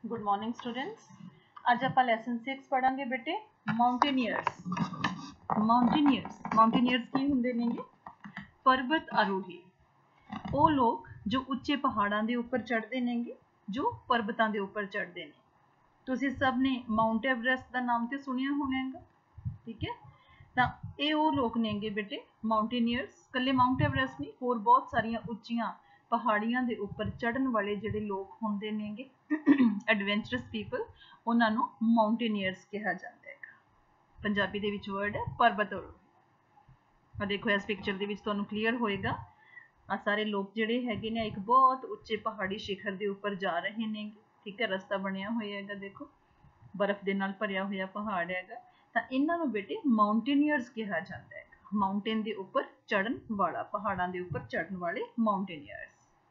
Good morning students. आज आप lesson 6 पढ़ांगे बेटे माउंटेनियर्स। माउंटेनियर्स की ਹੁੰਦੇ ਨੇਗੇ पर्वत आरोही। ਉਹ ਲੋਕ ਜੋ ਉੱਚੇ ਪਹਾੜਾਂ ਦੇ ਉੱਪਰ ਚੜ੍ਹਦੇ ਨੇਗੇ, ਜੋ ਪਰਬਤਾਂ ਦੇ ਉੱਪਰ ਚੜ੍ਹਦੇ ਨੇ। ਤੁਸੀਂ ਸਭ ਨੇ ਮਾਊਂਟ ਐਵਰੈਸਟ ਦਾ ਨਾਮ ਤੇ ਸੁਣਿਆ ਹੋਵੇਗਾ, ਠੀਕ ਹੈ। ਤਾਂ ਇਹ ਉਹ ਲੋਕ ਨੇਗੇ ਬੇਟੇ ਮਾਊਂਟੇਨੀਅਰਸ। ਕੱਲੇ ਮਾਊਂਟ ਐਵਰੈਸਟ ਨਹੀਂ, ਹੋਰ ਬਹੁਤ ਸਾਰੀਆਂ ਉੱਚੀਆਂ ਪਹਾੜੀਆਂ ਦੇ ਉੱਪਰ ਚੜ੍ਹਨ ਵਾਲੇ ਜਿਹੜੇ ਲੋਕ ਹੁੰਦੇ ਨੇਗੇ ਐਡਵੈਂਚਰਸ ਪੀਪਲ, ਉਹਨਾਂ ਨੂੰ ਮਾਊਂਟੇਨੀਅਰਸ ਕਿਹਾ ਜਾਂਦਾ ਹੈਗਾ। ਪੰਜਾਬੀ ਦੇ ਵਿੱਚ ਵਰਡ ਹੈ ਪਰਬਤ ਆਰੋਹੀ। ਆ ਦੇਖੋ ਇਸ ਪਿਕਚਰ ਦੇ ਵਿੱਚ ਤੁਹਾਨੂੰ ਕਲੀਅਰ ਹੋਏਗਾ, ਆ ਸਾਰੇ ਲੋਕ ਜਿਹੜੇ ਹੈਗੇ ਨੇ ਇੱਕ ਬਹੁਤ ਉੱਚੇ ਪਹਾੜੀ ਸ਼ਿਖਰ ਦੇ ਉੱਪਰ ਜਾ ਰਹੇ ਨੇਗੇ, ਠੀਕ ਹੈ। ਰਸਤਾ ਬਣਿਆ ਹੋਇਆ ਹੈਗਾ, ਦੇਖੋ ਬਰਫ਼ ਦੇ ਨਾਲ ਭਰਿਆ ਹੋਇਆ ਪਹਾੜ ਹੈਗਾ। ਤਾਂ ਇਹਨਾਂ ਨੂੰ ਬੇਟੇ ਮਾਊਂਟੇਨੀਅਰਸ ਕਿਹਾ ਜਾਂਦਾ ਹੈਗਾ। ਮਾਊਂਟੇਨ ਦੇ ਉੱਪਰ ਚੜ੍ਹਨ ਵਾਲਾ, ਪਹਾੜਾਂ ਦੇ ਉੱਪਰ ਚੜ੍ਹਨ ਵਾਲੇ ਮਾਊਂਟੇਨੀਅਰਸ।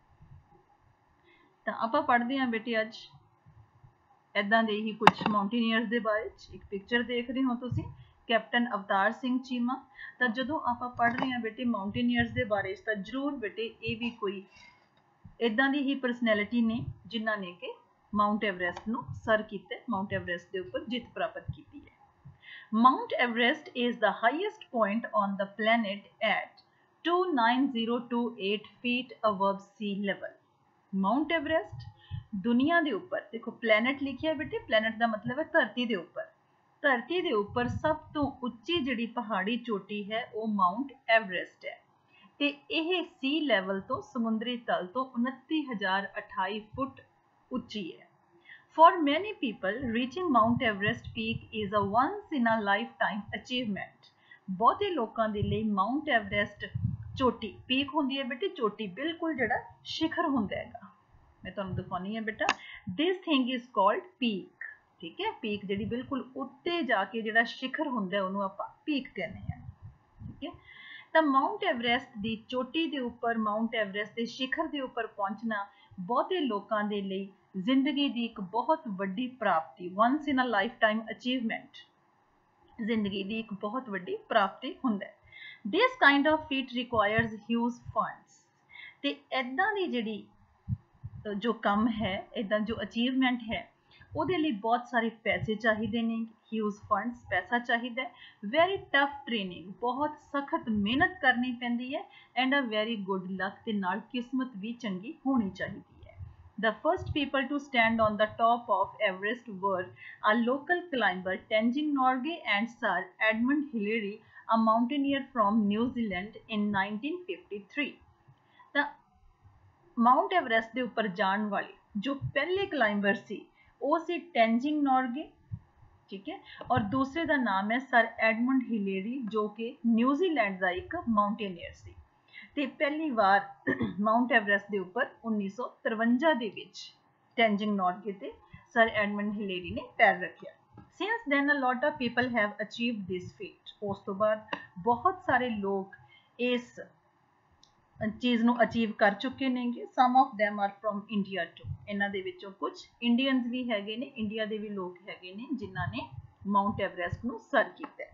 ਤਾਂ ਆਪਾਂ ਪੜ੍ਹਦੇ ਹਾਂ ਬੇਟੇ ਅੱਜ ਇੱਦਾਂ ਦੇ ਹੀ ਕੁਝ ਮਾਊਂਟੇਨੀਅਰਸ ਦੇ ਬਾਰੇ। ਇੱਕ ਪਿਕਚਰ ਦੇਖ ਰਹੇ ਹੋ ਤੁਸੀਂ, ਕੈਪਟਨ ਅਵਤਾਰ ਸਿੰਘ ਚੀਮਾ। ਤਾਂ ਜਦੋਂ ਆਪਾਂ ਪੜ੍ਹ ਰਹੇ ਹਾਂ ਬੇਟੇ ਮਾਊਂਟੇਨੀਅਰਸ ਦੇ ਬਾਰੇ, ਤਾਂ ਜ਼ਰੂਰ ਬੇਟੇ ਇਹ ਵੀ ਕੋਈ ਇੱਦਾਂ ਦੀ ਹੀ ਪਰਸਨੈਲਿਟੀ ਨੇ ਜਿਨ੍ਹਾਂ ਨੇ ਕਿ ਮਾਊਂਟ ਐਵਰੈਸਟ ਨੂੰ ਸਰ ਕੀਤਾ, ਮਾਊਂਟ ਐਵਰੈਸਟ ਦੇ ਉੱਪਰ ਜਿੱਤ ਪ੍ਰਾਪਤ ਕੀਤੀ ਹੈ। Mount Everest is the highest point on the planet at 29028 feet above sea level. Mount Everest ਦੁਨੀਆ ਦੇ ਉੱਪਰ, ਦੇਖੋ ਪਲੈਨਟ ਲਿਖਿਆ ਬੇਟੇ, ਪਲੈਨਟ ਦਾ ਮਤਲਬ ਹੈ ਧਰਤੀ ਦੇ ਉੱਪਰ। ਧਰਤੀ ਦੇ ਉੱਪਰ ਸਭ ਤੋਂ ਉੱਚੀ ਜਿਹੜੀ ਪਹਾੜੀ ਚੋਟੀ ਹੈ ਉਹ ਮਾਊਂਟ ਐਵਰੈਸਟ ਹੈ, ਤੇ ਇਹ ਸੀ ਲੈਵਲ ਤੋਂ, ਸਮੁੰਦਰੀ ਤਲ ਤੋਂ 29,028 ਫੁੱਟ ਉੱਚੀ ਹੈ। For many people, reaching Mount Everest peak is a once-in-a-lifetime achievement. ਬਹੁਤੇ ਲੋਕਾਂ ਦੇ ਲਈ ਮਾਊਂਟ ਐਵਰੈਸਟ ਚੋਟੀ, ਪੀਕ ਹੁੰਦੀ ਹੈ ਬੇਟੇ ਚੋਟੀ, ਬਿਲਕੁਲ ਜਿਹੜਾ ਸ਼ਿਖਰ ਹੁੰਦਾ ਹੈਗਾ। ਮੈਂ ਤੁਹਾਨੂੰ ਦਿਖਾਉਣੀ ਹੈ ਬੇਟਾ, this thing is called peak, ਠੀਕ ਹੈ। ਪੀਕ ਜਿਹੜੀ ਬਿਲਕੁਲ ਉੱਤੇ ਜਾ ਕੇ ਜਿਹੜਾ ਸ਼ਿਖਰ ਹੁੰਦਾ ਉਹਨੂੰ ਆਪਾਂ ਪੀਕ ਕਹਿੰਦੇ ਹਾਂ, ਠੀਕ ਹੈ। ਤਾਂ ਮਾਊਂਟ ਐਵਰੈਸਟ ਦੀ ਚੋਟੀ ਦੇ ਉੱਪਰ, ਮਾਊਂਟ ਐਵਰੈਸਟ ਦੇ ਸ਼ਿਖਰ ਦੇ ਉੱਪਰ ਪਹੁੰਚਣਾ ਬਹੁਤੇ ਲੋਕਾਂ ਦੇ ਲਈ ਜ਼ਿੰਦਗੀ ਦੀ ਇੱਕ ਬਹੁਤ ਵੱਡੀ ਪ੍ਰਾਪਤੀ, once in a lifetime achievement, ਜ਼ਿੰਦਗੀ ਦੀ ਇੱਕ ਬਹੁਤ ਵੱਡੀ ਪ੍ਰਾਪਤੀ ਹੁੰਦਾ ਹੈ। This kind of feat requires huge funds, ਤੇ ਇੱਦਾਂ ਦੀ ਜਿਹੜੀ ਜੋ ਕੰਮ ਹੈ, ਇੱਦਾਂ ਜੋ ਅਚੀਵਮੈਂਟ ਹੈ, ਉਹਦੇ ਲਈ ਬਹੁਤ ਸਾਰੇ ਪੈਸੇ ਚਾਹੀਦੇ ਨੇ, ਹਿਊਜ ਫੰਡਸ, ਪੈਸਾ ਚਾਹੀਦਾ ਹੈ। ਵੈਰੀ ਟਫ ਟ੍ਰੇਨਿੰਗ, ਬਹੁਤ ਸਖਤ ਮਿਹਨਤ ਕਰਨੀ ਪੈਂਦੀ ਹੈ, and a very good luck, ਤੇ ਨਾਲ ਕਿਸਮਤ ਵੀ ਚੰਗੀ ਹੋਣੀ ਚਾਹੀਦੀ ਹੈ। The first people to stand on the top of Everest were a local climber Tenzing Norgay and Sir Edmund Hillary, a mountaineer from New Zealand in 1953. ਤਾਂ Mount Everest ਦੇ ਉੱਪਰ ਜਾਣ ਵਾਲੇ ਜੋ ਪਹਿਲੇ ਕਲਾਈਂਬਰ ਸੀ ਉਹ ਸੀ ਟੈਂਜਿੰਗ ਨੋਰਗੇ, ਠੀਕ ਹੈ। ਔਰ ਦੂਸਰੇ ਦਾ ਨਾਮ ਹੈ ਸਰ ਐਡਮੰਡ ਹਿਲੇਰੀ, ਜੋ ਕਿ ਨਿਊਜ਼ੀਲੈਂਡ ਦਾ ਇੱਕ ਮਾਊਂਟੇਨੀਅਰ ਸੀ। ਤੇ ਪਹਿਲੀ ਵਾਰ ਮਾਊਂਟ ਐਵਰੈਸਟ ਦੇ ਉੱਪਰ 1953 ਦੇ ਵਿੱਚ ਟੈਂਜਿੰਗ ਨੋਰਗੇ ਤੇ ਸਰ ਐਡਮੰਡ ਹਿਲੇਰੀ ਨੇ ਪੈਰ ਰੱਖਿਆ। Since then a lot of people have achieved this feat. ਉਸ ਤੋਂ ਬਾਅਦ ਬਹੁਤ ਸਾਰੇ ਲੋਕ ਇਸ ਚੀਜ਼ ਨੂੰ ਅਚੀਵ ਕਰ ਚੁੱਕੇ ਨੇਗੇ। Some of them are from India too. ਇਹਨਾਂ ਦੇ ਵਿੱਚੋਂ ਕੁਝ ਇੰਡੀਅਨਸ ਵੀ ਹੈਗੇ ਨੇ, ਇੰਡੀਆ ਦੇ ਵੀ ਲੋਕ ਹੈਗੇ ਨੇ ਜਿਨ੍ਹਾਂ ਨੇ ਮਾਊਂਟ ਐਵਰੈਸਟ ਨੂੰ ਸਰ ਕੀਤਾ।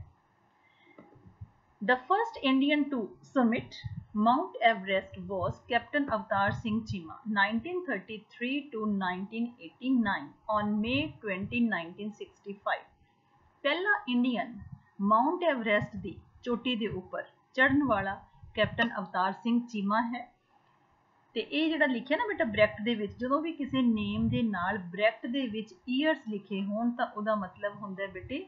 The first Indian to summit Mount Everest was Captain Avatar Singh Chima, 1933 to 1989, on May 20, 1965. ਪਹਿਲਾ ਇੰਡੀਅਨ ਮਾਊਂਟ ਐਵਰੈਸਟ ਦੀ ਚੋਟੀ ਦੇ ਉੱਪਰ ਚੜ੍ਹਨ ਵਾਲਾ ਕੈਪਟਨ ਅਵਤਾਰ ਸਿੰਘ ਚੀਮਾ ਹੈ। ਤੇ ਇਹ ਜਿਹੜਾ ਲਿਖਿਆ ਨਾ ਬੇਟਾ ਬ੍ਰੈਕਟ ਦੇ ਵਿੱਚ, ਜਦੋਂ ਵੀ ਕਿਸੇ ਨੇਮ ਦੇ ਨਾਲ ਬ੍ਰੈਕਟ ਦੇ ਵਿੱਚ ਈਅਰਸ ਲਿਖੇ ਹੋਣ ਤਾਂ ਉਹਦਾ ਮਤਲਬ ਹੁੰਦਾ ਬੇਟੇ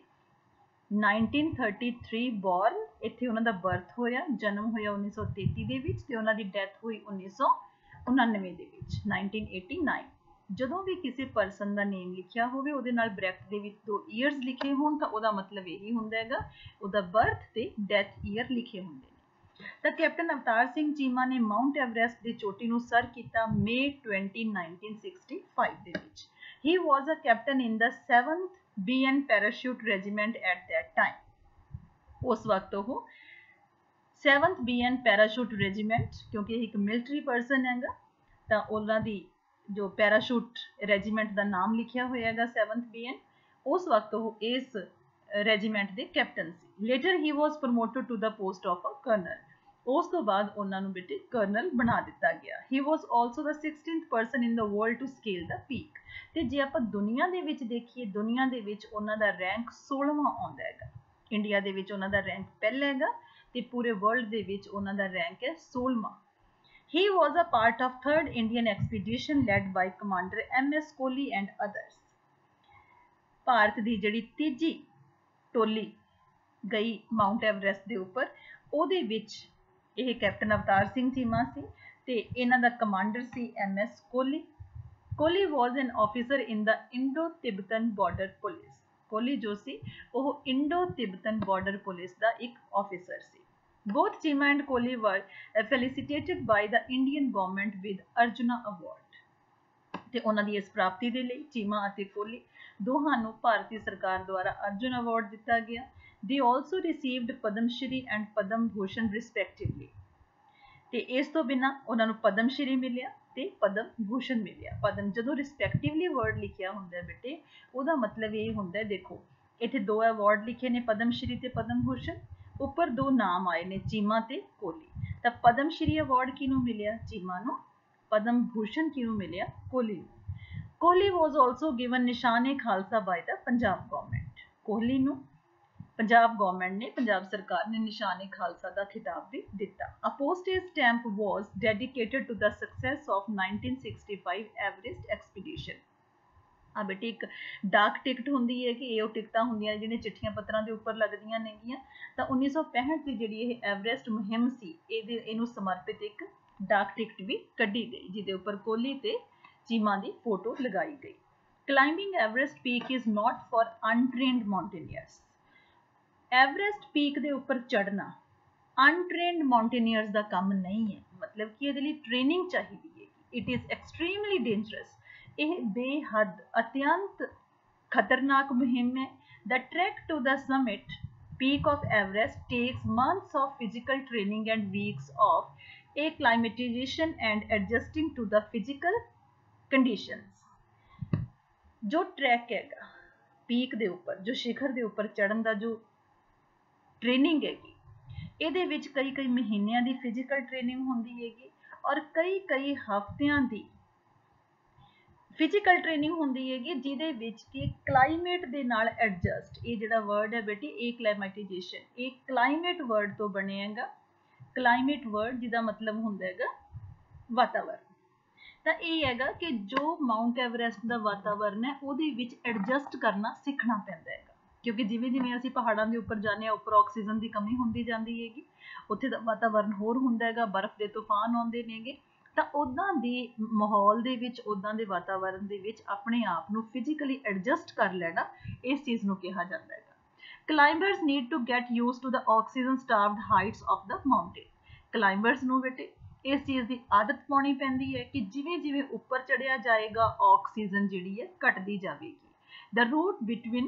1933 ਬੋਰਨ, ਇੱਥੇ ਉਹਨਾਂ ਦਾ ਬਰਥ ਹੋਇਆ, ਜਨਮ ਹੋਇਆ 1933 ਦੇ ਵਿੱਚ, ਤੇ ਉਹਨਾਂ ਦੀ ਡੈਥ ਹੋਈ 1999 ਦੇ ਵਿੱਚ, 1989। ਜਦੋਂ ਵੀ ਕਿਸੇ ਪਰਸਨ ਦਾ ਨੇਮ ਲਿਖਿਆ ਹੋਵੇ ਉਹਦੇ ਨਾਲ ਬ੍ਰੈਕਟ ਦੇ ਵਿੱਚ 2 ਈਅਰਸ ਲਿਖੇ ਹੋਣ ਤਾਂ ਉਹਦਾ ਮਤਲਬ ਇਹੀ ਹੁੰਦਾ ਹੈਗਾ ਉਹਦਾ ਬਰਥ ਤੇ ਡੈਥ ਈਅਰ ਲਿਖੇ ਹੁੰਦੇ ਨੇ। ਤਾਂ ਕੈਪਟਨ ਅਵਤਾਰ ਸਿੰਘ ਚੀਮਾ ਨੇ ਮਾਊਂਟ ਐਵਰੈਸਟ ਦੀ ਚੋਟੀ ਨੂੰ ਸਰ ਕੀਤਾ May 20, 1965 ਦੇ ਵਿੱਚ। He was a captain in the 7th BN Parachute Regiment at that time. ਉਸ ਵਕਤ ਉਹ 7th BN Parachute Regiment, ਕਿਉਂਕਿ ਇੱਕ ਮਿਲਟਰੀ ਪਰਸਨ ਹੈਗਾ ਤਾਂ ਉਹਨਾਂ ਦੀ ਜੋ ਪੈਰਾਸ਼ੂਟ ਰੈਜੀਮੈਂਟ ਦਾ ਨਾਮ ਲਿਖਿਆ ਹੋਇਆ ਹੈਗਾ 7th BN, ਉਸ ਵਕਤ ਉਹ ਇਸ ਰੈਜੀਮੈਂਟ ਦੇ ਕੈਪਟਨ ਸੀ। Later he was promoted to the post of a colonel. ਉਸ ਤੋਂ ਬਾਅਦ ਉਹਨਾਂ ਨੂੰ ਬੇਟੇ ਕਰਨਲ ਬਣਾ ਦਿੱਤਾ ਗਿਆ। He was also the 16th person in the world to scale the peak. ਤੇ ਜੇ ਆਪਾਂ ਦੁਨੀਆ ਦੇ ਵਿੱਚ ਦੇਖੀਏ, ਦੁਨੀਆ ਦੇ ਵਿੱਚ ਉਹਨਾਂ ਦਾ ਰੈਂਕ 16ਵਾਂ ਆਉਂਦਾ ਹੈਗਾ। ਇੰਡੀਆ ਦੇ ਵਿੱਚ ਉਹਨਾਂ ਦਾ ਰੈਂਕ ਪਹਿਲਾ ਹੈਗਾ ਤੇ ਪੂਰੇ ਵਰਲਡ ਦੇ ਵਿੱਚ ਉਹਨਾਂ ਦਾ ਰੈਂਕ ਹੈ 16ਵਾਂ। He was a part of 3rd Indian expedition led by Commander M.S. Kohli and others। Bharat ਦੀ ਜਿਹੜੀ ਤੀਜੀ ਟੋਲੀ ਗਈ ਮਾਊਂਟ ਐਵਰੈਸਟ ਦੇ ਉੱਪਰ, ਉਹਦੇ ਵਿੱਚ ਇਹ ਕੈਪਟਨ ਅਵਤਾਰ ਸਿੰਘ ਚੀਮਾ ਸੀ ਤੇ ਇਹਨਾਂ ਦਾ ਕਮਾਂਡਰ ਸੀ M.S. Kohli. Kohli was an officer in the Indo-Tibetan border police। Kohli ਜੋ ਸੀ ਉਹ ਇੰਡੋ-ਤਿੱਬਤਨ ਬਾਰਡਰ ਪੁਲਿਸ ਦਾ ਇੱਕ ਆਫੀਸਰ ਸੀ। Both Cheema and Kohli were felicitated by the Indian government with Arjuna Award। ਤੇ ਉਹਨਾਂ ਦੀ ਇਸ ਪ੍ਰਾਪਤੀ ਦੇ ਲਈ ਚੀਮਾ ਅਤੇ ਕੋਹਲੀ ਦੋਹਾਂ ਨੂੰ ਭਾਰਤੀ ਸਰਕਾਰ ਦੁਆਰਾ ਅਰਜੁਨ ਅਵਾਰਡ ਦਿੱਤਾ ਗਿਆ। They also received Padam Shri and Padam Bhushan respectively। ਤੇ ਇਸ ਤੋਂ ਬਿਨਾਂ ਉਹਨਾਂ ਨੂੰ ਪਦਮ ਸ਼੍ਰੀ ਮਿਲਿਆ ਤੇ ਪਦਮ ਭੂਸ਼ਣ ਮਿਲਿਆ। ਪਦਮ ਜਦੋਂ ਰਿਸਪੈਕਟਿਵਲੀ ਵਰਡ ਲਿਖਿਆ ਹੁੰਦਾ ਬੇਟੇ, ਉਹਦਾ ਮਤਲਬ ਇਹ ਹੁੰਦਾ, ਦੇਖੋ ਇੱਥੇ ਦੋ ਅਵਾਰਡ ਲਿਖੇ ਨੇ, ਪਦਮ ਸ਼੍ਰੀ ਤੇ ਪਦਮ ਭੂਸ਼ਣ, ਉੱਪਰ ਦੋ ਨਾਮ ਆਏ ਨੇ ਚੀਮਾ ਤੇ ਕੋਹਲੀ। ਤਾਂ ਪਦਮ ਸ਼੍ਰੀ ਅਵਾਰਡ ਕਿਹਨੂੰ ਮਿਲਿਆ? ਚੀਮਾ ਨੂੰ। ਪਦਮ ਭੂਸ਼ਣ ਕਿਹਨੂੰ ਮਿਲਿਆ? ਕੋਹਲੀ ਨੂੰ। Kohli was also given Nishan e Khalsa by the Punjab government. Kohli ਨੂੰ ਪੰਜਾਬ ਗਵਰਨਮੈਂਟ ਨੇ, ਪੰਜਾਬ ਸਰਕਾਰ ਨੇ ਨਿਸ਼ਾਨ-ਏ ਖਾਲਸਾ ਦਾ ਖਿਤਾਬ ਵੀ ਦਿੱਤਾ। A postage stamp was dedicated to the success of 1965 Everest expedition. ਆ ਬੇਟੇ ਇੱਕ ਡਾਕ ਟਿਕਟ ਹੁੰਦੀ ਹੈ ਕਿ ਇਹ ਉਹ ਟਿਕਟਾਂ ਹੁੰਦੀਆਂ ਜਿਹੜੀਆਂ ਚਿੱਠੀਆਂ ਪੱਤਰਾਂ ਦੇ ਉੱਪਰ ਲੱਗਦੀਆਂ ਨੇਗੀਆਂ। ਤਾਂ 1965 ਦੀ ਜਿਹੜੀ ਇਹ ਐਵਰੈਸਟ ਮੁਹਿੰਮ ਸੀ, ਇਹਨੂੰ ਸਮਰਪਿਤ ਇੱਕ ਡਾਕ ਟਿਕਟ ਵੀ ਕੱਢੀ ਗਈ, ਜਿਹਦੇ ਉੱਪਰ ਕੋਹਲੀ ਤੇ ਚੀਮਾ ਦੀ ਫੋਟੋ ਲਗਾਈ ਗਈ। Climbing Everest peak is not for untrained mountaineers. Everest peak ਦੇ ਉੱਪਰ ਚੜ੍ਹਨਾ ਅਨਟ੍ਰੇਨਡ ਮਾਊਂਟੇਨੀਅਰਸ ਦਾ ਕੰਮ ਨਹੀਂ ਹੈ। ਮਤਲਬ ਕਿ ਇਹਦੇ ਲਈ ਟ੍ਰੇਨਿੰਗ ਚਾਹੀਦੀ ਹੈ। It is extremely dangerous. ਇਹ ਬੇਹੱਦ ਅਤਿਅੰਤ ਖਤਰਨਾਕ ਮੁਹਿੰਮ ਹੈ। The trek to the summit peak of Everest takes months of physical training and weeks of acclimatization and adjusting to the physical conditions। ਜੋ ਟਰੈਕ ਹੈਗਾ ਪੀਕ ਦੇ ਉੱਪਰ, ਜੋ ਸਿਖਰ ਦੇ ਉੱਪਰ ਚੜ੍ਹਨ ਦਾ ਜੋ ਟ੍ਰੇਨਿੰਗ ਹੈਗੀ, ਇਹਦੇ ਵਿੱਚ ਕਈ ਮਹੀਨਿਆਂ ਦੀ ਫਿਜ਼ੀਕਲ ਟ੍ਰੇਨਿੰਗ ਹੁੰਦੀ ਹੈਗੀ ਔਰ ਕਈ ਹਫ਼ਤਿਆਂ ਦੀ ਫਿਜ਼ੀਕਲ ਟ੍ਰੇਨਿੰਗ ਹੁੰਦੀ ਹੈਗੀ, ਜਿਹਦੇ ਵਿੱਚ ਕਿ ਕਲਾਈਮੇਟ ਦੇ ਨਾਲ ਐਡਜਸਟ, ਇਹ ਜਿਹੜਾ ਵਰਡ ਹੈ ਬੇਟੀ ਐਕਲਾਈਮੇਟਾਈਜੇਸ਼ਨ, ਇਹ ਕਲਾਈਮੇਟ ਵਰਡ ਤੋਂ ਬਣਿਆ ਹੈਗਾ। ਕਲਾਈਮੇਟ ਵਰਡ ਜਿਹਦਾ ਮਤਲਬ ਹੁੰਦਾ ਹੈਗਾ ਵਾਤਾਵਰਨ। ਤਾਂ ਇਹ ਹੈਗਾ ਕਿ ਜੋ ਮਾਊਂਟ ਐਵਰੈਸਟ ਦਾ ਵਾਤਾਵਰਨ ਹੈ ਉਹਦੇ ਵਿੱਚ ਐਡਜਸਟ ਕਰਨਾ ਸਿੱਖਣਾ ਪੈਂਦਾ ਹੈਗਾ, ਕਿਉਂਕਿ ਜਿਵੇਂ ਅਸੀਂ ਪਹਾੜਾਂ ਦੇ ਉੱਪਰ ਜਾਂਦੇ ਹਾਂ, ਉੱਪਰ ਆਕਸੀਜਨ ਦੀ ਕਮੀ ਹੁੰਦੀ ਜਾਂਦੀ ਹੈਗੀ, ਉੱਥੇ ਦਾ ਵਾਤਾਵਰਨ ਹੋਰ ਹੁੰਦਾ ਹੈਗਾ, ਬਰਫ਼ ਦੇ ਤੂਫਾਨ ਆਉਂਦੇ ਨੇਗੇ। ਤਾਂ ਉੱਦਾਂ ਦੇ ਮਾਹੌਲ ਦੇ ਵਿੱਚ, ਉੱਦਾਂ ਦੇ ਵਾਤਾਵਰਨ ਦੇ ਵਿੱਚ ਆਪਣੇ ਆਪ ਨੂੰ ਫਿਜ਼ੀਕਲੀ ਐਡਜਸਟ ਕਰ ਲੈਣਾ, ਇਸ ਚੀਜ਼ ਨੂੰ ਕਿਹਾ ਜਾਂਦਾ ਹੈਗਾ। Climbers need to get used to the oxygen starved heights of the mountain. Climbers ਨੂੰ ਬੇਟੇ ਇਸ ਚੀਜ਼ ਦੀ ਆਦਤ ਪਾਉਣੀ ਪੈਂਦੀ ਹੈ ਕਿ ਜਿਵੇਂ ਉੱਪਰ ਚੜਿਆ ਜਾਏਗਾ, ਆਕਸੀਜਨ ਜਿਹੜੀ ਹੈ ਘਟਦੀ ਜਾਵੇਗੀ। The route between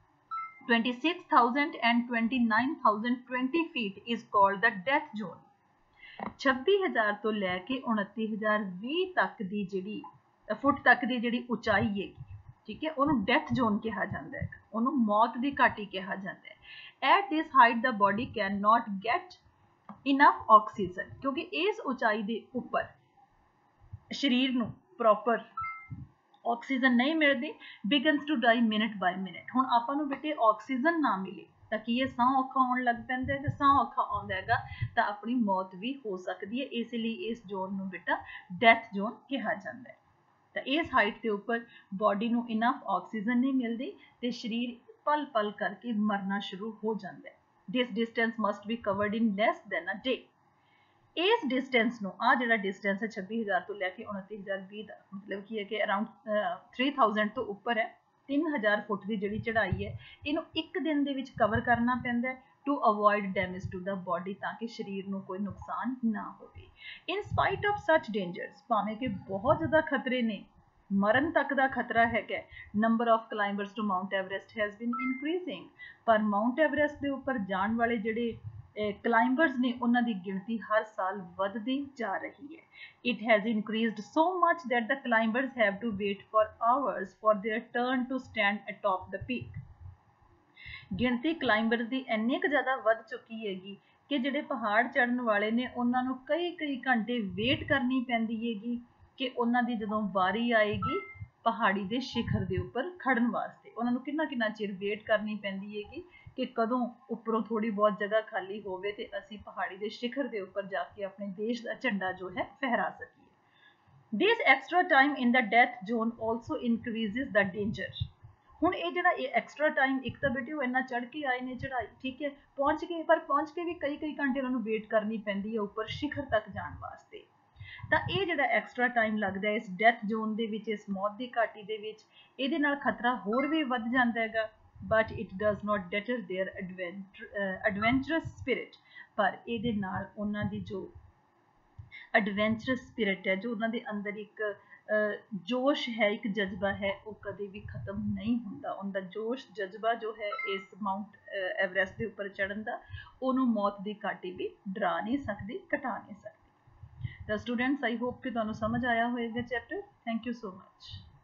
26,000 and 29,020 feet is called the death zone। 26,000 ਤੋਂ ਲੈ ਕੇ 29,020 ਤੱਕ ਦੀ ਜਿਹੜੀ ਫੁੱਟ ਤੱਕ ਦੀ ਜਿਹੜੀ ਉਚਾਈ ਹੈਗੀ, ਠੀਕ ਹੈ, ਉਹਨੂੰ ਡੈਥ ਜ਼ੋਨ ਕਿਹਾ ਜਾਂਦਾ ਹੈ, ਉਹਨੂੰ ਮੌਤ ਦੀ ਘਾਟੀ ਕਿਹਾ ਜਾਂਦਾ ਹੈ। At this height the body cannot get enough oxygen। ਕਿਉਂਕਿ ਇਸ ਉਚਾਈ ਦੇ ਉੱਪਰ ਸਰੀਰ ਨੂੰ ਪ੍ਰੋਪਰ ਆਕਸੀਜਨ ਨਹੀਂ ਮਿਲਦੀ। Begins to die minute by minute. ਹੁਣ ਆਪਾਂ ਨੂੰ ਬੇਟੇ ਆਕਸੀਜਨ ਨਾ ਮਿਲੇ ਤਾਂ ਕੀ ਇਹ ਸਾਹ ਔਖਾ ਆਉਣ ਲੱਗ ਪੈਂਦਾ ਹੈ, ਤੇ ਸਾਹ ਔਖਾ ਆਉਂਦਾ ਹੈਗਾ ਤਾਂ ਆਪਣੀ ਮੌਤ ਵੀ ਹੋ ਸਕਦੀ ਹੈ। ਇਸ ਲਈ ਇਸ ਜ਼ੋਨ ਨੂੰ ਬੇਟਾ ਡੈਥ ਜ਼ੋਨ ਕਿਹਾ ਜਾਂਦਾ ਹੈ। ਤਾਂ ਇਸ ਹਾਈਟ ਦੇ ਉੱਪਰ ਬਾਡੀ ਨੂੰ ਇਨਫ ਆਕਸੀਜਨ ਨਹੀਂ ਮਿਲਦੀ ਤੇ ਸਰੀਰ ਪਲ ਕਰਕੇ ਮਰਨਾ ਸ਼ੁਰੂ ਹੋ ਜਾਂਦਾ ਹੈ। This distance must be covered in less than a day. ਇਸ ਡਿਸਟੈਂਸ ਨੂੰ, ਆ ਜਿਹੜਾ ਡਿਸਟੈਂਸ ਹੈ 26,000 ਤੋਂ ਲੈ ਕੇ 29,020 ਦਾ, ਮਤਲਬ ਕੀ ਹੈ ਕਿ ਅਰਾਊਂਡ 3,000 ਤੋਂ ਉੱਪਰ ਹੈ, 3,000 ਫੁੱਟ ਦੀ ਜਿਹੜੀ ਚੜ੍ਹਾਈ ਹੈ, ਇਹਨੂੰ ਇੱਕ ਦਿਨ ਦੇ ਵਿੱਚ ਕਵਰ ਕਰਨਾ ਪੈਂਦਾ ਹੈ to avoid damage to the body, ਤਾਂ ਕਿ ਸਰੀਰ ਨੂੰ ਕੋਈ ਨੁਕਸਾਨ ਨਾ ਹੋਵੇ। ਇਨ ਸਪਾਈਟ ਆਫ ਸੱਚ ਡੇਂਜਰਸ, ਭਾਵੇਂ ਕਿ ਬਹੁਤ ਜ਼ਿਆਦਾ ਖਤਰੇ ਨੇ, ਮਰਨ ਤੱਕ ਦਾ ਖਤਰਾ ਹੈਗਾ, number of climbers to Mount Everest has been increasing. ਪਰ ਮਾਊਂਟ ਐਵਰੈਸਟ ਦੇ ਉੱਪਰ ਜਾਣ ਵਾਲੇ ਜਿਹੜੇ ਕਲਾਈਂਬਰਸ ਨੇ, ਉਹਨਾਂ ਦੀ ਗਿਣਤੀ ਹਰ ਸਾਲ ਵੱਧਦੀ ਜਾ ਰਹੀ ਹੈ। It has increased so much that the climbers have to wait for hours for their turn to stand atop the peak। ਗਿਣਤੀ ਕਲਾਈਂਬਰਸ ਦੀ ਇੰਨੀ ਕੁ ਜ਼ਿਆਦਾ ਵੱਧ ਚੁੱਕੀ ਹੈਗੀ कि ਜਿਹੜੇ ਪਹਾੜ ਚੜਨ ਵਾਲੇ ਨੇ ਉਹਨਾਂ ਨੂੰ ਕਈ ਘੰਟੇ ਵੇਟ ਕਰਨੀ ਪੈਂਦੀ ਹੈਗੀ ਕਿ ਉਹਨਾਂ ਦੀ ਜਦੋਂ ਵਾਰੀ ਆਏਗੀ ਪਹਾੜੀ ਦੇ ਸ਼ਿਖਰ ਦੇ ਉੱਪਰ ਖੜਨ ਵਾਸਤੇ। ਉਹਨਾਂ ਨੂੰ ਕਿੰਨਾ ਚਿਰ ਵੇਟ ਕਰਨੀ ਪੈਂਦੀ ਹੈਗੀ ਕਿ ਕਦੋਂ ਉੱਪਰੋਂ ਥੋੜੀ ਬਹੁਤ ਜਗ੍ਹਾ ਖਾਲੀ ਹੋਵੇ ਤੇ ਅਸੀਂ ਪਹਾੜੀ ਦੇ ਸ਼ਿਖਰ ਦੇ ਉੱਪਰ ਜਾ ਕੇ ਆਪਣੇ ਦੇਸ਼ ਦਾ ਝੰਡਾ ਜੋ ਹੈ ਫਹਿਰਾ ਸਕੀਏ। This extra time in the death zone also increases the danger। ਹੁਣ ਇਹ ਜਿਹੜਾ ਇਹ ਐਕਸਟਰਾ ਟਾਈਮ, ਇੱਕ ਤਾਂ ਬੇਟੇ ਉਹ ਇੰਨਾ ਚੜ ਕੇ ਆਏ ਨੇ ਚੜਾਈ, ਠੀਕ ਹੈ, ਪਹੁੰਚ ਗਏ, ਪਰ ਪਹੁੰਚ ਕੇ ਵੀ ਕਈ ਘੰਟੇ ਉਹਨਾਂ ਨੂੰ ਵੇਟ ਕਰਨੀ ਪੈਂਦੀ ਹੈ ਉੱਪਰ ਸ਼ਿਖਰ ਤੱਕ ਜਾਣ ਵਾਸਤੇ। ਤਾਂ ਇਹ ਜਿਹੜਾ ਐਕਸਟਰਾ ਟਾਈਮ ਲੱਗਦਾ ਇਸ ਡੈਥ ਜ਼ੋਨ ਦੇ ਵਿੱਚ, ਇਸ ਮੌਤ ਦੀ ਘਾਟੀ ਦੇ ਵਿੱਚ, ਇਹਦੇ ਨਾਲ ਖਤਰਾ ਹੋਰ ਵੀ ਵੱਧ ਜਾਂਦਾ ਹੈਗਾ। But it does not deter their adventurous spirit. ਪਰ ਇਹਦੇ ਨਾਲ ਉਹਨਾਂ ਦੀ ਜੋ ਐਡਵੈਂਚਰਸ ਸਪਿਰਿਟ ਹੈ, ਜੋ ਉਹਨਾਂ ਦੇ ਅੰਦਰ ਇੱਕ ਜੋਸ਼ ਹੈ, ਇੱਕ ਜਜ਼ਬਾ ਹੈ, ਉਹ ਕਦੇ ਵੀ ਖਤਮ ਨਹੀਂ ਹੁੰਦਾ। ਉਹਦਾ ਜੋਸ਼ ਜਜ਼ਬਾ ਜੋ ਹੈ ਇਸ ਮਾਊਂਟ ਐਵਰੈਸਟ ਦੇ ਉੱਪਰ ਚੜ੍ਹਨ ਦਾ, ਉਹਨੂੰ ਮੌਤ ਦੀ ਘਾਟੀ ਵੀ ਡਰਾ ਨਹੀਂ ਸਕਦੀ, ਘਟਾ ਨਹੀਂ ਸਕਦੀ। ਤਾਂ ਸਟੂਡੈਂਟਸ, ਆਈ ਹੋਪ ਕਿ ਤੁਹਾਨੂੰ ਸਮਝ ਆਇਆ ਹੋਵੇਗਾ chapter. Thank you so much.